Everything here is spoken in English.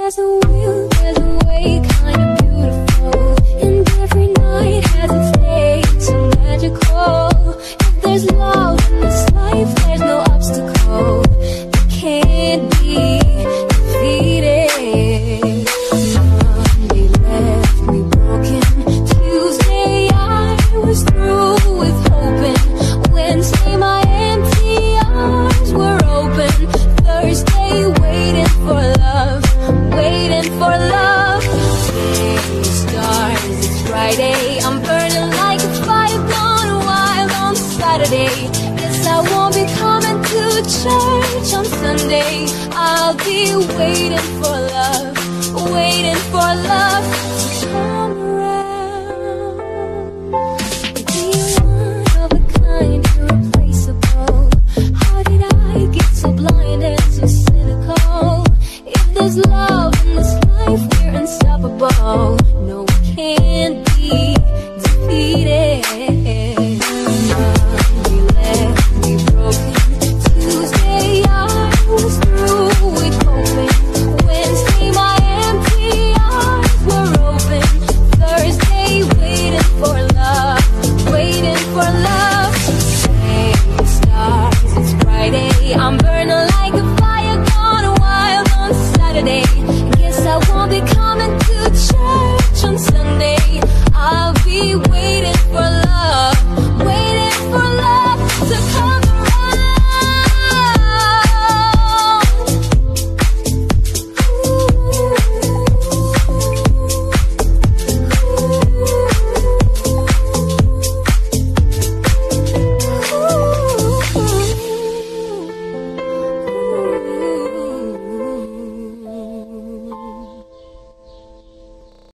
There's a will, there's a way, kind of beautiful. And every night has its day, so magical. If there's love in this life, there's no obstacle that can't be defeated. Monday left me broken. Tuesday I was through with hoping. Wednesday my empty arms were open. Thursday waiting for love, waiting for love. Today stars, it's Friday. I'm burning like a fire gone wild on Saturday. Guess I won't be coming to church on Sunday. I'll be waiting for love, waiting for love to come around. You're one of a kind, irreplaceable. How did I get so blind and so cynical? If there's love in this life, we're unstoppable. No, we can't be defeated. Monday left me broken. Tuesday I was through with hoping. Wednesday my empty arms were open. Thursday waiting for love, waiting for love. Same stars, it's Friday. I'm burning like a fire gone wild on Saturday.